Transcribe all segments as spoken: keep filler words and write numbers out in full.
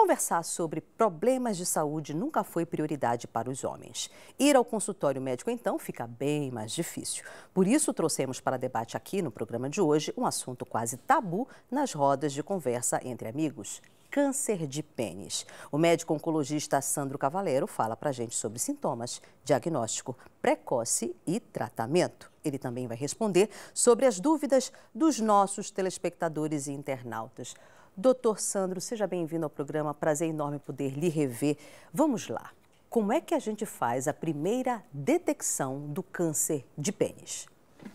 Conversar sobre problemas de saúde nunca foi prioridade para os homens. Ir ao consultório médico, então, fica bem mais difícil. Por isso, trouxemos para debate aqui no programa de hoje um assunto quase tabu nas rodas de conversa entre amigos: câncer de pênis. O médico oncologista Sandro Cavalero fala para a gente sobre sintomas, diagnóstico precoce e tratamento. Ele também vai responder sobre as dúvidas dos nossos telespectadores e internautas. Doutor Sandro, seja bem-vindo ao programa, prazer enorme poder lhe rever. Vamos lá, como é que a gente faz a primeira detecção do câncer de pênis?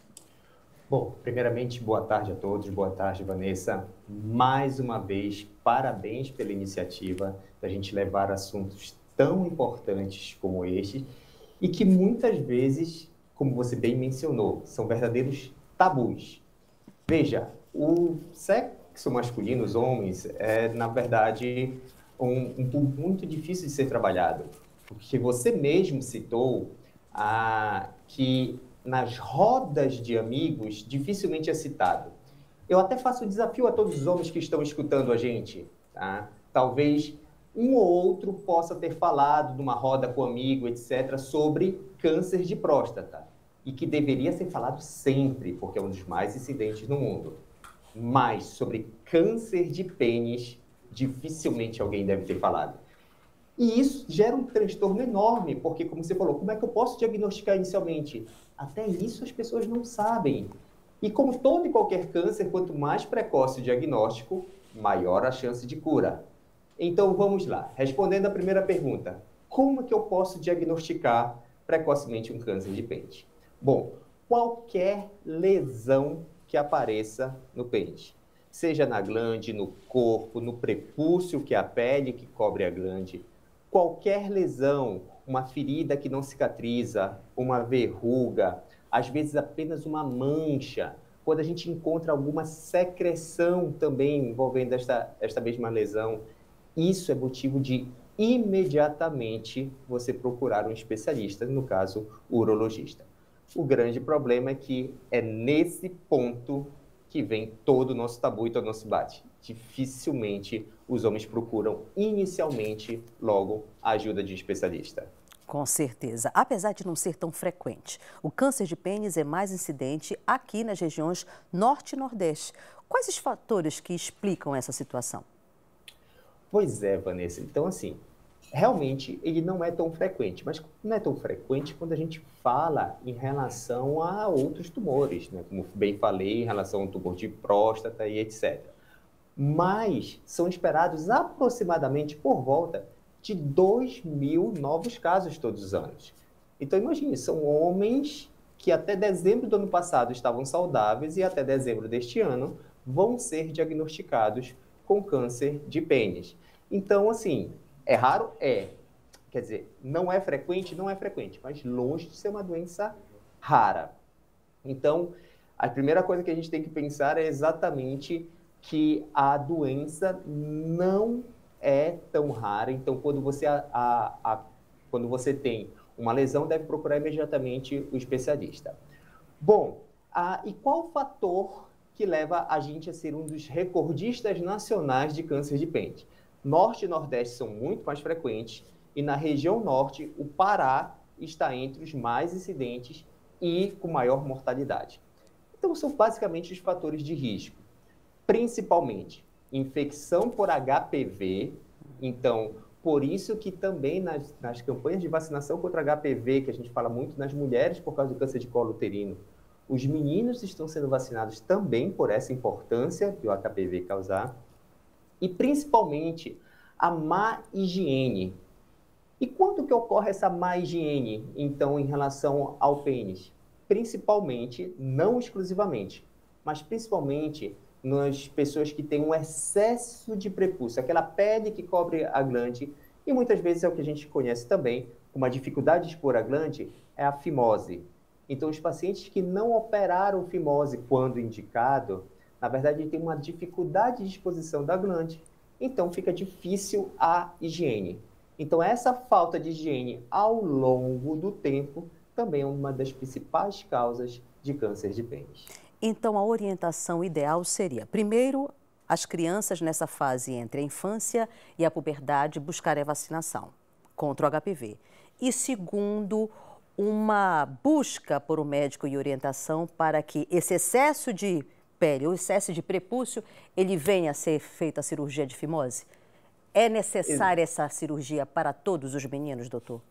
Bom, primeiramente, boa tarde a todos, boa tarde, Vanessa. Mais uma vez, parabéns pela iniciativa da gente levar assuntos tão importantes como este e que muitas vezes, como você bem mencionou, são verdadeiros tabus. Veja, o sexo masculino, os homens, é, na verdade, um, um ponto muito difícil de ser trabalhado, porque você mesmo citou ah, que nas rodas de amigos dificilmente é citado. Eu até faço o desafio a todos os homens que estão escutando a gente, tá? Talvez um ou outro possa ter falado numa roda com amigo, etcétera, sobre câncer de próstata, e que deveria ser falado sempre, porque é um dos mais incidentes no mundo. Mas sobre câncer de pênis, dificilmente alguém deve ter falado. E isso gera um transtorno enorme, porque, como você falou, como é que eu posso diagnosticar inicialmente? Até isso as pessoas não sabem. E como todo e qualquer câncer, quanto mais precoce o diagnóstico, maior a chance de cura. Então, vamos lá. Respondendo à primeira pergunta, como que eu posso diagnosticar precocemente um câncer de pênis? Bom, qualquer lesão que apareça no pênis, seja na glande, no corpo, no prepúcio, que é a pele que cobre a glande, qualquer lesão, uma ferida que não cicatriza, uma verruga, às vezes apenas uma mancha, quando a gente encontra alguma secreção também envolvendo esta, esta mesma lesão, isso é motivo de imediatamente você procurar um especialista, no caso, o urologista. O grande problema é que é nesse ponto que vem todo o nosso tabu e todo o nosso debate. Dificilmente os homens procuram inicialmente logo a ajuda de um especialista. Com certeza. Apesar de não ser tão frequente, o câncer de pênis é mais incidente aqui nas regiões Norte e Nordeste. Quais os fatores que explicam essa situação? Pois é, Vanessa. Então, assim, realmente ele não é tão frequente, mas não é tão frequente quando a gente fala em relação a outros tumores, né? Como bem falei, em relação ao tumor de próstata e etcétera. Mas são esperados aproximadamente por volta de dois mil novos casos todos os anos. Então, imagine, são homens que até dezembro do ano passado estavam saudáveis e até dezembro deste ano vão ser diagnosticados com câncer de pênis. Então, assim, é raro? É. Quer dizer, não é frequente? Não é frequente, mas longe de ser uma doença rara. Então, a primeira coisa que a gente tem que pensar é exatamente que a doença não é tão rara. Então, quando você, a, a, a, quando você tem uma lesão, deve procurar imediatamente o especialista. Bom, a, e qual o fator que leva a gente a ser um dos recordistas nacionais de câncer de pênis? Norte e Nordeste são muito mais frequentes e na região Norte, o Pará está entre os mais incidentes e com maior mortalidade. Então, são basicamente os fatores de risco, principalmente infecção por H P V. Então, por isso que também nas, nas campanhas de vacinação contra H P V, que a gente fala muito nas mulheres por causa do câncer de colo uterino, os meninos estão sendo vacinados também por essa importância que o H P V causar. E, principalmente, a má higiene. E quando que ocorre essa má higiene, então, em relação ao pênis? Principalmente, não exclusivamente, mas principalmente nas pessoas que têm um excesso de prepúcio, aquela pele que cobre a glande, e muitas vezes é o que a gente conhece também, uma dificuldade de expor a glande, é a fimose. Então, os pacientes que não operaram fimose quando indicado, na verdade, ele tem uma dificuldade de exposição da glande, então fica difícil a higiene. Então, essa falta de higiene ao longo do tempo também é uma das principais causas de câncer de pênis. Então, a orientação ideal seria, primeiro, as crianças nessa fase entre a infância e a puberdade buscarem a vacinação contra o H P V. E segundo, uma busca por um médico e orientação para que esse excesso de pele ou excesso de prepúcio, ele venha a ser feita a cirurgia de fimose? É necessária essa cirurgia para todos os meninos, doutor?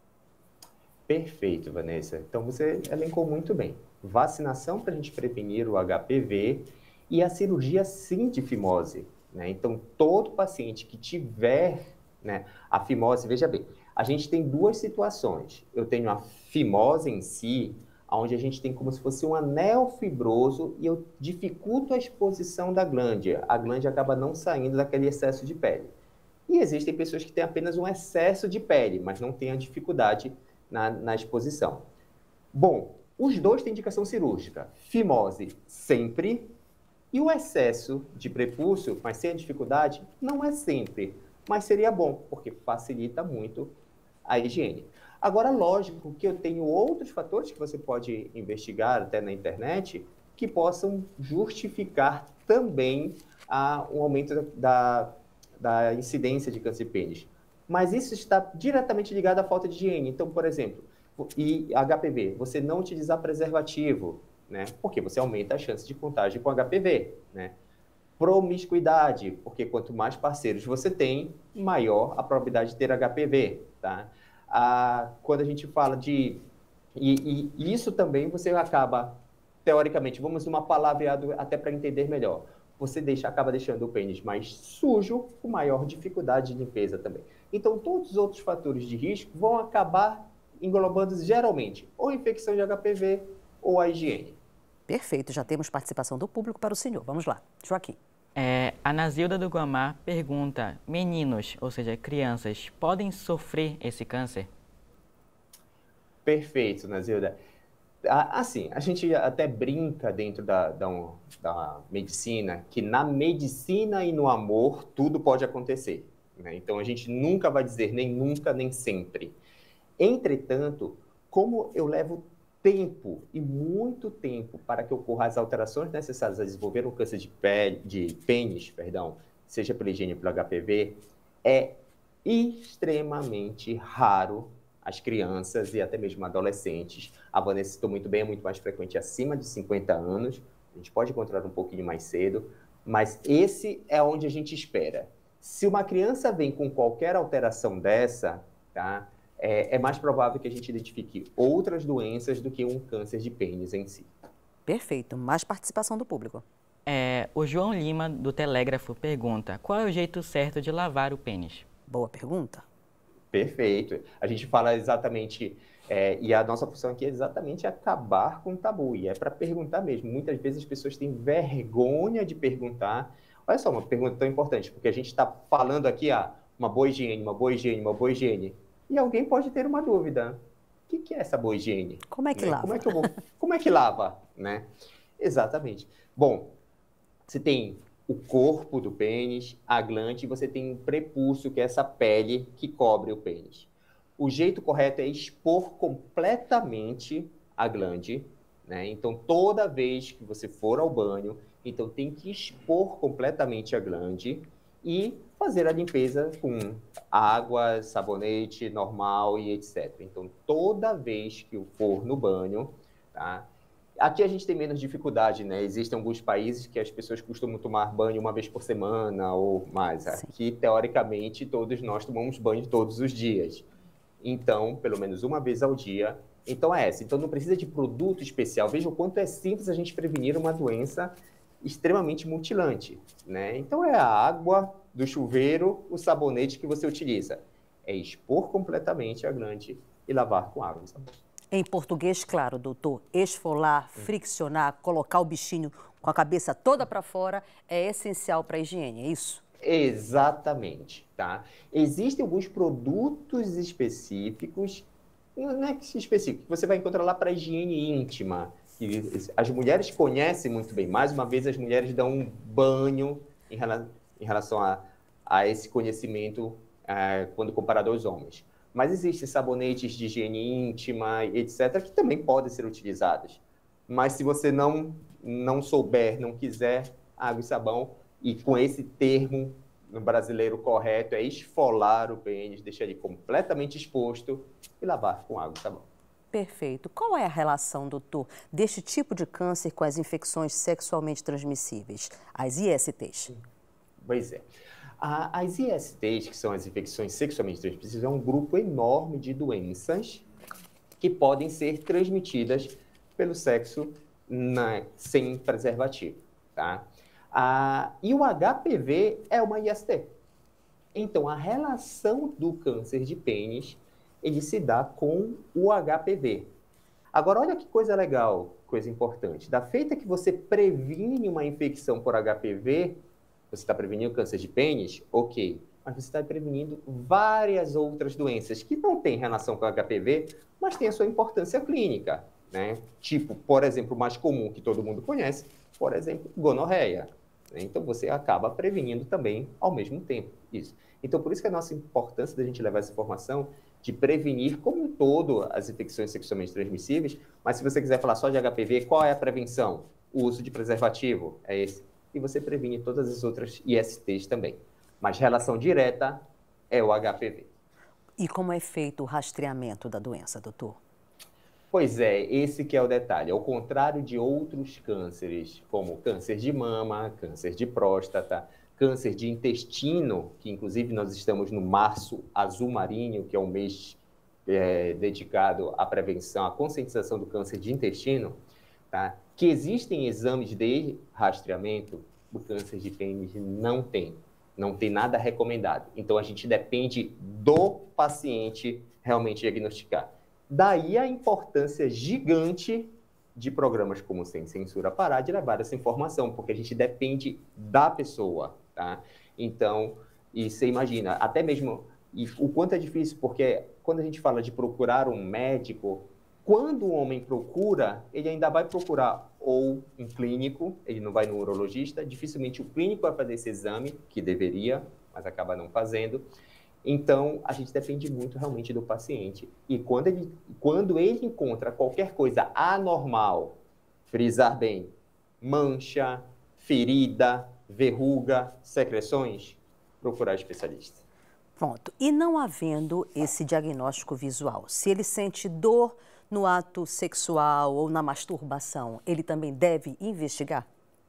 Perfeito, Vanessa. Então, você elencou muito bem. Vacinação para a gente prevenir o H P V e a cirurgia, sim, de fimose, né? Então, todo paciente que tiver, né, a fimose, veja bem, a gente tem duas situações. Eu tenho a fimose em si, onde a gente tem como se fosse um anel fibroso e eu dificulto a exposição da glande. A glande acaba não saindo daquele excesso de pele. E existem pessoas que têm apenas um excesso de pele, mas não têm a dificuldade na, na exposição. Bom, os dois têm indicação cirúrgica. Fimose sempre, e o excesso de prepúcio, mas sem a dificuldade, não é sempre. Mas seria bom, porque facilita muito a higiene. Agora, lógico que eu tenho outros fatores que você pode investigar até na internet que possam justificar também a, um aumento da, da incidência de câncer de pênis. Mas isso está diretamente ligado à falta de higiene. Então, por exemplo, e H P V, você não utilizar preservativo, né? Porque você aumenta a chance de contágio com H P V, né? Promiscuidade, porque quanto mais parceiros você tem, maior a probabilidade de ter H P V, tá? Ah, quando a gente fala de... E, e isso também você acaba, teoricamente, vamos numa palavreado até para entender melhor. Você deixa, acaba deixando o pênis mais sujo, com maior dificuldade de limpeza também. Então, todos os outros fatores de risco vão acabar englobando geralmente ou infecção de H P V ou a higiene. Perfeito, já temos participação do público para o senhor. Vamos lá, Joaquim. É, a Nazilda do Guamá pergunta, meninos, ou seja, crianças, podem sofrer esse câncer? Perfeito, Nazilda. Assim, a gente até brinca dentro da, da, da medicina que na medicina e no amor tudo pode acontecer, né? Então, a gente nunca vai dizer nem nunca, nem sempre. Entretanto, como eu levo tempo, e muito tempo, para que ocorram as alterações necessárias a desenvolver um câncer de, pele, de pênis, perdão, seja pela higiene ou pelo H P V, é extremamente raro as crianças e até mesmo adolescentes. A Vanessa citou muito bem, é muito mais frequente acima de cinquenta anos, a gente pode encontrar um pouquinho mais cedo, mas esse é onde a gente espera. Se uma criança vem com qualquer alteração dessa, tá? É, é mais provável que a gente identifique outras doenças do que um câncer de pênis em si. Perfeito. Mais participação do público. É, o João Lima, do Telégrafo, pergunta, qual é o jeito certo de lavar o pênis? Boa pergunta. Perfeito. A gente fala exatamente, é, e a nossa função aqui é exatamente acabar com o tabu, e é para perguntar mesmo. Muitas vezes as pessoas têm vergonha de perguntar. Olha só, uma pergunta tão importante, porque a gente está falando aqui, ah, uma boa higiene, uma boa higiene, uma boa higiene. E alguém pode ter uma dúvida. O que é essa boa higiene? Como é que né? lava? Como é que, eu vou... Como é que lava? Né? Exatamente. Bom, você tem o corpo do pênis, a glande, e você tem um prepúcio, que é essa pele que cobre o pênis. O jeito correto é expor completamente a glande, né? Então, toda vez que você for ao banho, então tem que expor completamente a glande e fazer a limpeza com água, sabonete normal e etcétera. Então, toda vez que eu for no banho, tá? Aqui a gente tem menos dificuldade, né? Existem alguns países que as pessoas costumam tomar banho uma vez por semana ou mais. Sim. Aqui, teoricamente, todos nós tomamos banho todos os dias. Então, pelo menos uma vez ao dia. Então, é essa. Então, não precisa de produto especial. Veja o quanto é simples a gente prevenir uma doença extremamente mutilante, né? Então, é a água do chuveiro, o sabonete que você utiliza. É expor completamente a glande e lavar com água e sabão. Em português, claro, doutor, esfolar, friccionar, colocar o bichinho com a cabeça toda para fora é essencial para a higiene, é isso? Exatamente, tá? Existem alguns produtos específicos, não é que específico, que você vai encontrar lá para higiene íntima. Que as mulheres conhecem muito bem. Mais uma vez, as mulheres dão um banho em relação, em relação a, a esse conhecimento é, quando comparado aos homens. Mas existem sabonetes de higiene íntima, etcétera, que também podem ser utilizados. Mas se você não, não souber, não quiser água e sabão, e com esse termo no brasileiro correto, é esfolar o pênis, deixar ele completamente exposto e lavar com água e sabão. Perfeito. Qual é a relação, doutor, deste tipo de câncer com as infecções sexualmente transmissíveis, as I S Ts? Pois é. As I S Ts, que são as infecções sexualmente transmissíveis, é um grupo enorme de doenças que podem ser transmitidas pelo sexo na, sem preservativo, tá? Ah, e o H P V é uma I S T. Então, a relação do câncer de pênis, ele se dá com o H P V. Agora, olha que coisa legal, coisa importante. Da feita que você previne uma infecção por H P V, você está prevenindo câncer de pênis, ok. Mas você está prevenindo várias outras doenças que não têm relação com H P V, mas têm a sua importância clínica, né? Tipo, por exemplo, o mais comum que todo mundo conhece, por exemplo, gonorreia. Então, você acaba prevenindo também ao mesmo tempo isso. Então, por isso que a nossa importância da gente levar essa informação de prevenir como um todo as infecções sexualmente transmissíveis, mas se você quiser falar só de H P V, qual é a prevenção? O uso de preservativo é esse. E você previne todas as outras I S Ts também. Mas relação direta é o H P V. E como é feito o rastreamento da doença, doutor? Pois é, esse que é o detalhe. Ao contrário de outros cânceres, como câncer de mama, câncer de próstata, câncer de intestino, que inclusive nós estamos no Março Azul Marinho, que é um mês é, dedicado à prevenção, à conscientização do câncer de intestino, tá? Que existem exames de rastreamento do câncer de pênis, não tem. Não tem nada recomendado. Então, a gente depende do paciente realmente diagnosticar. Daí a importância gigante de programas como Sem Censura parar de levar essa informação, porque a gente depende da pessoa, tá? Então, e você imagina, até mesmo e o quanto é difícil, porque quando a gente fala de procurar um médico, quando o homem procura, ele ainda vai procurar ou um clínico, ele não vai no urologista, dificilmente o clínico vai fazer esse exame, que deveria, mas acaba não fazendo. Então, a gente depende muito realmente do paciente. E quando ele, quando ele encontra qualquer coisa anormal, frisar bem, mancha, ferida, verruga, secreções, procurar especialista. Pronto. E não havendo esse diagnóstico visual, se ele sente dor no ato sexual ou na masturbação, ele também deve investigar?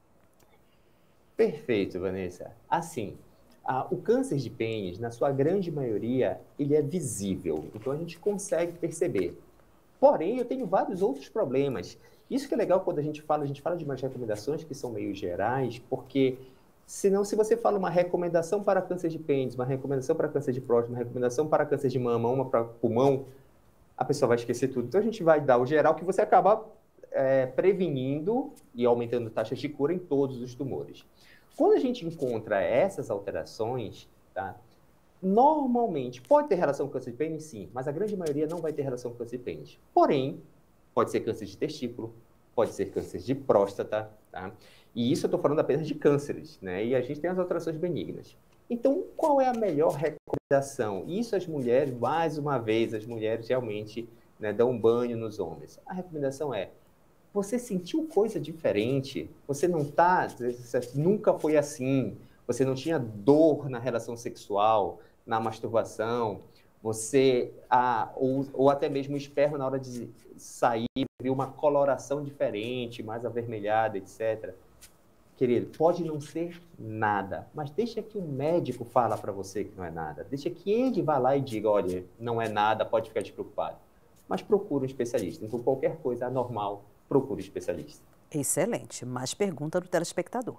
Perfeito, Vanessa. Assim, ah, o câncer de pênis, na sua grande maioria, ele é visível. Então, a gente consegue perceber. Porém, eu tenho vários outros problemas. Isso que é legal quando a gente fala, a gente fala de umas recomendações que são meio gerais, porque senão, se você fala uma recomendação para câncer de pênis, uma recomendação para câncer de próstata, uma recomendação para câncer de mama, uma para pulmão, a pessoa vai esquecer tudo. Então, a gente vai dar o geral que você acaba é, prevenindo e aumentando taxas de cura em todos os tumores. Quando a gente encontra essas alterações, tá, normalmente pode ter relação com câncer de pênis, sim, mas a grande maioria não vai ter relação com câncer de pênis. Porém, pode ser câncer de testículo, pode ser câncer de próstata, tá? E isso eu estou falando apenas de cânceres, né? E a gente tem as alterações benignas. Então, qual é a melhor recomendação? Isso as mulheres, mais uma vez, as mulheres realmente, né, dão um banho nos homens. A recomendação é, você sentiu coisa diferente, você não tá, nunca foi assim, você não tinha dor na relação sexual, na masturbação, você, ah, ou, ou até mesmo o esperma na hora de sair, viu uma coloração diferente, mais avermelhada, etcétera. Querido, pode não ser nada, mas deixa que o médico fala para você que não é nada. Deixa que ele vá lá e diga, olha, não é nada, pode ficar despreocupado. Mas procura um especialista. Então, qualquer coisa anormal, procure um especialista. Excelente. Mais pergunta do telespectador.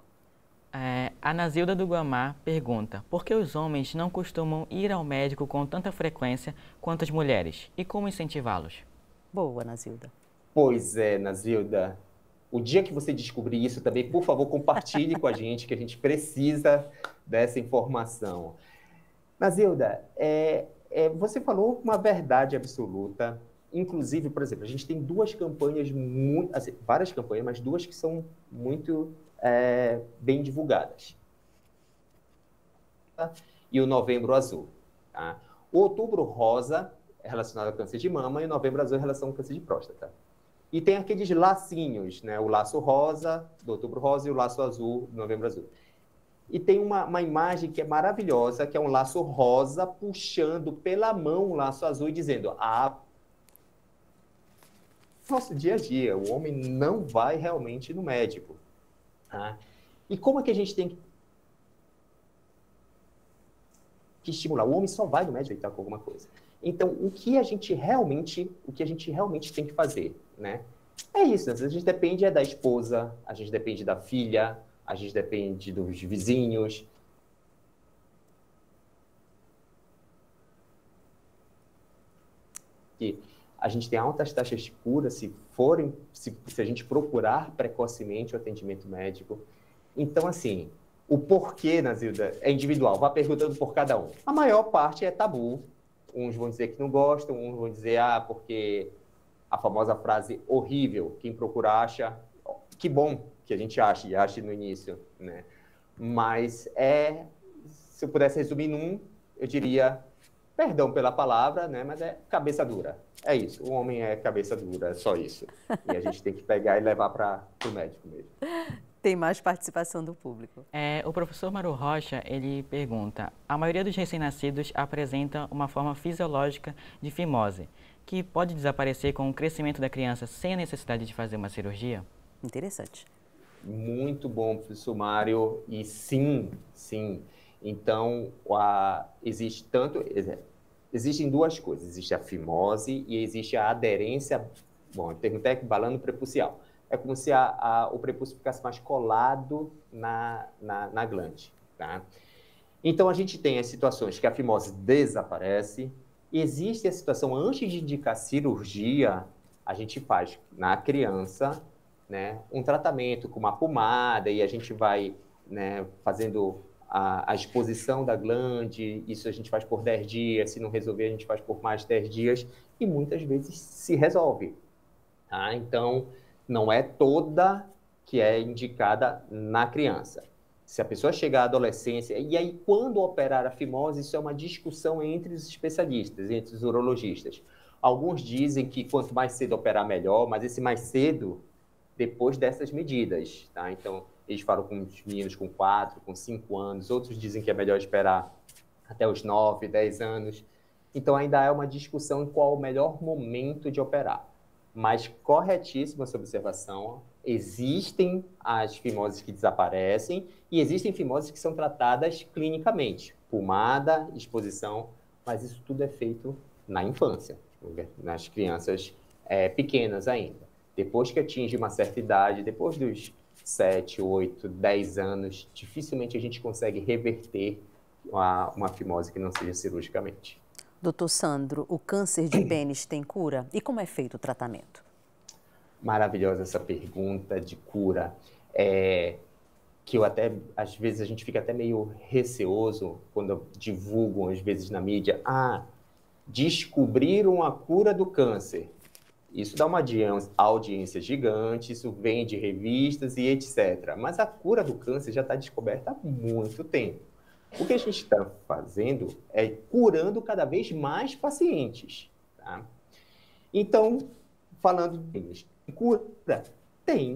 É, a Nazilda do Guamá pergunta, por que os homens não costumam ir ao médico com tanta frequência quanto as mulheres? E como incentivá-los? Boa, Nazilda. Pois é, Nazilda. O dia que você descobrir isso também, por favor, compartilhe com a gente, que a gente precisa dessa informação. Nazilda, é, é, você falou uma verdade absoluta. Inclusive, por exemplo, a gente tem duas campanhas, muito, assim, várias campanhas, mas duas que são muito é, bem divulgadas. Tá? E o Novembro Azul. Tá? O Outubro Rosa é relacionado ao câncer de mama e o Novembro Azul é relacionado ao câncer de próstata. E tem aqueles lacinhos, né? O laço rosa do Outubro Rosa e o laço azul do Novembro Azul. e tem uma, uma imagem que é maravilhosa, que é um laço rosa puxando pela mão um laço azul e dizendo, ah, nosso dia a dia, o homem não vai realmente no médico. Tá? E como é que a gente tem que estimular? O homem só vai no médico e tá com alguma coisa. Então, o que a gente realmente, o que a gente realmente tem que fazer, né? É isso, né? A gente depende é da esposa, a gente depende da filha, a gente depende dos vizinhos. Que a gente tem altas taxas de cura se forem, se, se a gente procurar precocemente o atendimento médico. Então, assim, o porquê, Nazilda, é individual. Vá perguntando por cada um. A maior parte é tabu. Uns vão dizer que não gostam, uns vão dizer, ah, porque a famosa frase horrível, quem procura acha. Que bom que a gente ache, e ache no início, né? Mas é, se eu pudesse resumir num, eu diria, perdão pela palavra, né? Mas é cabeça dura. É isso, o homem é cabeça dura, é só isso. E a gente tem que pegar e levar para o médico mesmo. Tem mais participação do público. É, o professor Maru Rocha, ele pergunta, a maioria dos recém-nascidos apresenta uma forma fisiológica de fimose, que pode desaparecer com o crescimento da criança sem a necessidade de fazer uma cirurgia? Interessante. Muito bom, professor Mário. E sim, sim. Então, a, existe tanto... Existem duas coisas. Existe a fimose e existe a aderência, bom, em termo técnico, balano prepucial. É como se a, a, o prepúcio ficasse mais colado na, na, na glande. Tá? Então, a gente tem as situações que a fimose desaparece. Existe a situação, antes de indicar cirurgia, a gente faz na criança, né, um tratamento com uma pomada e a gente vai, né, fazendo a, a exposição da glande. Isso a gente faz por dez dias. Se não resolver, a gente faz por mais dez dias. E muitas vezes se resolve. Tá? Então, não é toda que é indicada na criança. Se a pessoa chegar à adolescência, e aí quando operar a fimose, isso é uma discussão entre os especialistas, entre os urologistas. Alguns dizem que quanto mais cedo operar, melhor, mas esse mais cedo, depois dessas medidas, tá? Então, eles falam com os meninos com quatro, com cinco anos, outros dizem que é melhor esperar até os nove, dez anos. Então, ainda é uma discussão em qual o melhor momento de operar. Mas corretíssima essa observação, existem as fimoses que desaparecem e existem fimoses que são tratadas clinicamente, pomada, exposição, mas isso tudo é feito na infância, nas crianças é, pequenas ainda. Depois que atinge uma certa idade, depois dos sete, oito, dez anos, dificilmente a gente consegue reverter uma, uma fimose que não seja cirurgicamente. Doutor Sandro, o câncer de pênis tem cura? E como é feito o tratamento? Maravilhosa essa pergunta de cura. É, que eu até, às vezes, a gente fica até meio receoso quando divulgam, às vezes, na mídia, ah, descobriram a cura do câncer. Isso dá uma audiência gigante, isso vem de revistas e etcétera. Mas a cura do câncer já está descoberta há muito tempo. O que a gente está fazendo é curando cada vez mais pacientes. Tá? Então, falando de cura, tem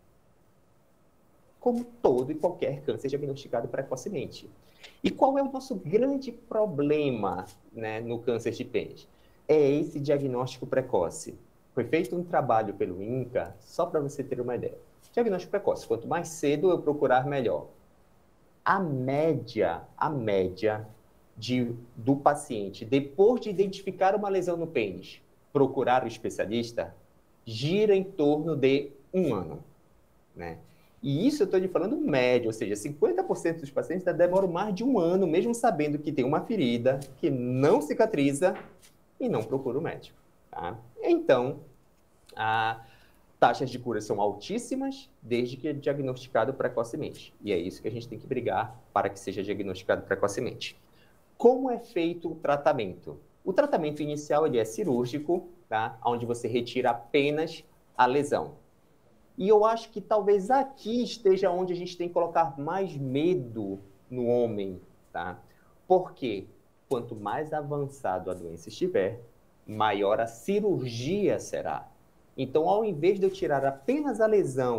como todo e qualquer câncer diagnosticado precocemente. E qual é o nosso grande problema, né, no câncer de pênis? É esse diagnóstico precoce. Foi feito um trabalho pelo INCA, só para você ter uma ideia. Diagnóstico precoce, quanto mais cedo eu procurar, melhor. A média, a média de, do paciente, depois de identificar uma lesão no pênis, procurar o especialista, gira em torno de um ano. Né? E isso eu estou lhe falando médio, ou seja, cinquenta por cento dos pacientes demoram mais de um ano, mesmo sabendo que tem uma ferida, que não cicatriza e não procura o médico. Tá? Então, a taxas de cura são altíssimas desde que é diagnosticado precocemente. E é isso que a gente tem que brigar para que seja diagnosticado precocemente. Como é feito o tratamento? O tratamento inicial ele é cirúrgico, tá? Onde você retira apenas a lesão. E eu acho que talvez aqui esteja onde a gente tem que colocar mais medo no homem. Tá? Porque quanto mais avançado a doença estiver, maior a cirurgia será. Então, ao invés de eu tirar apenas a lesão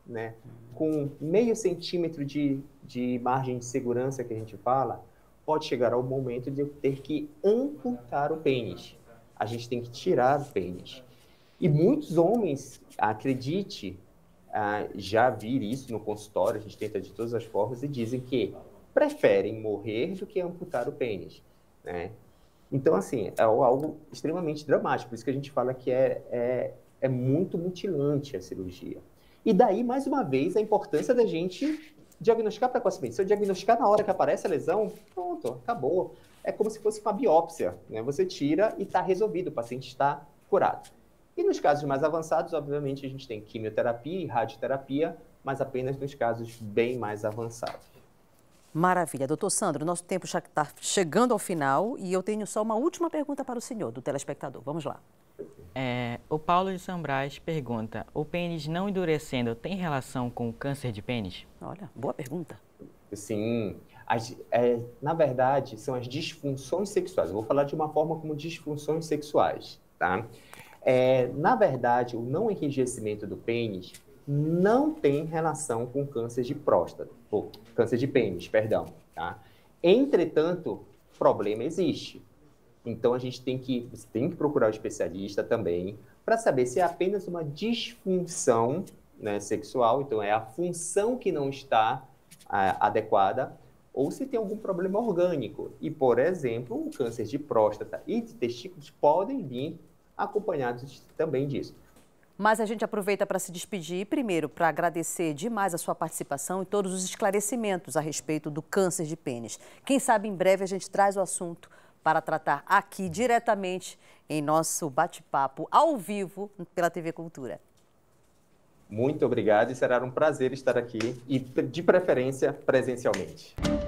né, com meio centímetro de, de margem de segurança que a gente fala, pode chegar ao momento de eu ter que amputar o pênis. A gente tem que tirar o pênis. E muitos homens, acredite, ah, já viram isso no consultório, a gente tenta de todas as formas, e dizem que preferem morrer do que amputar o pênis, né? Então, assim, é algo extremamente dramático, por isso que a gente fala que é, é, é muito mutilante a cirurgia. E daí, mais uma vez, a importância da gente diagnosticar precocemente. Se eu diagnosticar na hora que aparece a lesão, pronto, acabou. É como se fosse uma biópsia, né? Você tira e está resolvido, o paciente está curado. E nos casos mais avançados, obviamente, a gente tem quimioterapia e radioterapia, mas apenas nos casos bem mais avançados. Maravilha. Doutor Sandro, nosso tempo já está chegando ao final e eu tenho só uma última pergunta para o senhor, do telespectador. Vamos lá. É, o Paulo de São Brás pergunta, o pênis não endurecendo tem relação com o câncer de pênis? Olha, boa pergunta. Sim. As, é, na verdade, são as disfunções sexuais. Eu vou falar de uma forma como disfunções sexuais, tá? É, na verdade, o não enrijecimento do pênis não tem relação com câncer de próstata, ou câncer de pênis, perdão, tá? Entretanto, problema existe. Então, a gente tem que, tem que procurar o especialista também para saber se é apenas uma disfunção, né, sexual, então é a função que não está a, adequada, ou se tem algum problema orgânico. E, por exemplo, o câncer de próstata e de testículos podem vir acompanhados também disso. Mas a gente aproveita para se despedir, primeiro, para agradecer demais a sua participação e todos os esclarecimentos a respeito do câncer de pênis. Quem sabe em breve a gente traz o assunto para tratar aqui diretamente em nosso bate-papo ao vivo pela T V Cultura. Muito obrigado e será um prazer estar aqui e, de preferência, presencialmente.